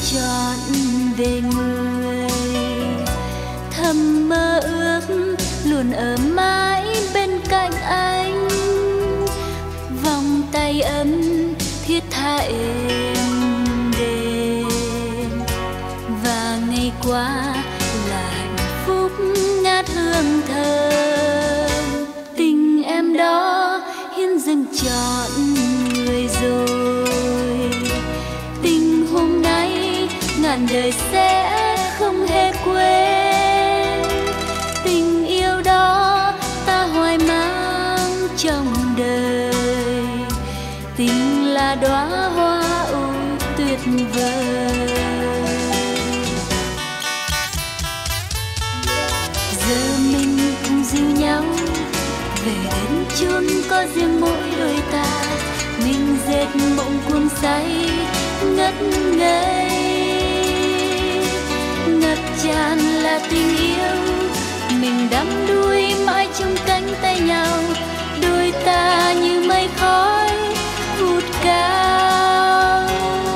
trọn về người, thầm mơ ước luôn ở mãi bên cạnh anh, vòng tay ấm thiết tha êm đềm, và ngày qua là hạnh phúc ngát hương thơm. Tình em đó hiến dâng trọn người rồi, tình hôm nay ngàn đời sẽ không hề quên. Tình yêu đó ta hoài mang trong đời, tình là đóa hoa ôi tuyệt vời. Giờ mình cùng dìu nhau về đến chốn có riêng mỗi đôi ta, mình dệt mộng cuồng say ngất ngây, ngập tràn là tình yêu, mình đắm đuối mãi trong cánh tay nhau, đôi ta như mây khói vút cao.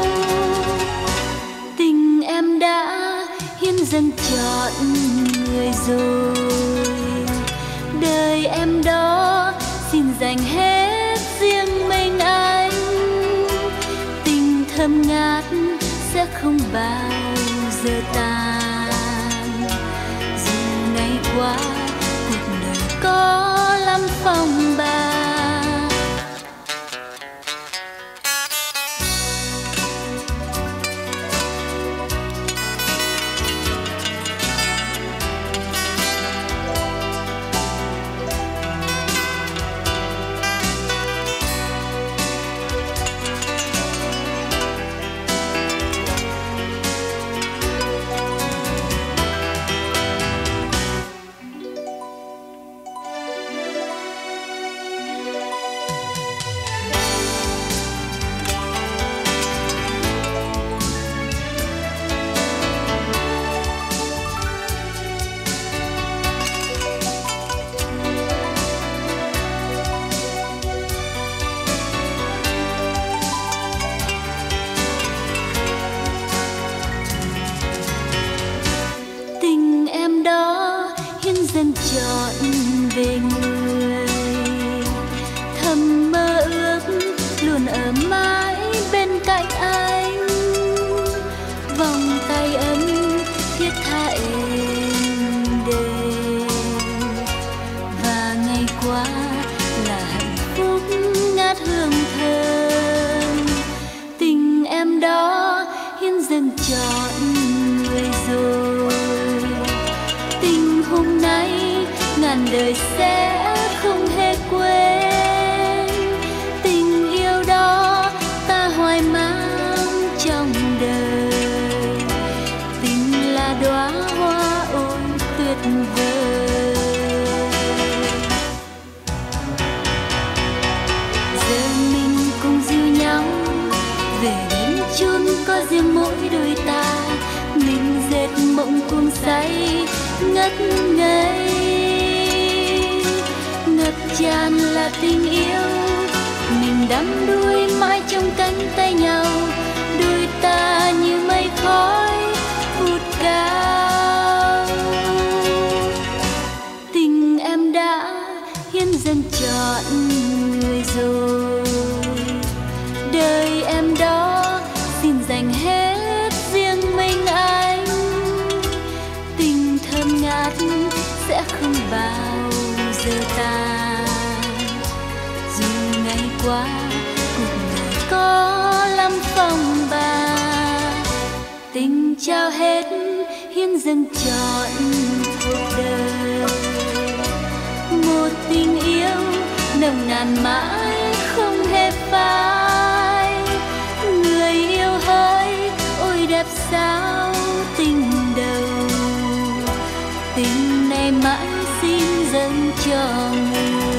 Tình em đã hiến dâng trọn người rồi, đời em đó xin dành hết riêng mình anh. Tình thơm ngát sẽ không bao giờ tan, dù ngày qua cuộc đời có lắm phong ba. Dâng trọn về người, thầm mơ ước luôn ở mãi bên cạnh anh, vòng tay ấm thiết tha êm đềm, và ngày qua là hạnh phúc ngát hương thơm. Tình em đó hiến dâng trọn người rồi, tình hôm nay ngàn đời sẽ không hề quên. Tình yêu đó ta hoài mang trong đời, tình là đóa hoa ôi tuyệt vời. Giờ mình cùng dìu nhau về đến chốn có riêng mỗi đôi ta, mình dệt mộng cuồng say ngất ngây, ngập tràn là tình yêu, mình đắm đuối mãi trong cánh tay nhau, đôi ta như mây khói vút cao. Tình em đã hiến dâng trọn người rồi, đời em đó xin dành hết riêng mình anh. Tình thơm ngát sẽ không bao giờ tan, dù ngày qua cuộc đời có lắm phong ba. Tình trao hết hiến dâng trọn cuộc đời, một tình yêu nồng nàn mãi không hề phai. Người yêu hỡi ôi đẹp sao tình đầu, tình này mãi xin dâng cho người.